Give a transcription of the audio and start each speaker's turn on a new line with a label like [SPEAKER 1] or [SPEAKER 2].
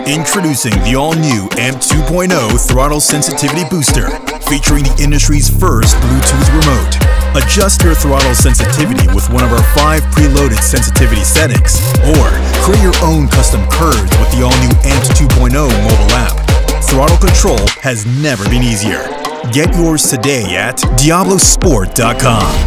[SPEAKER 1] Introducing the all-new AMP 2.0 Throttle Sensitivity Booster, featuring the industry's first Bluetooth remote. Adjust your throttle sensitivity with one of our 5 preloaded sensitivity settings, or create your own custom curves with the all-new AMP 2.0 mobile app. Throttle control has never been easier. Get yours today at diablosport.com.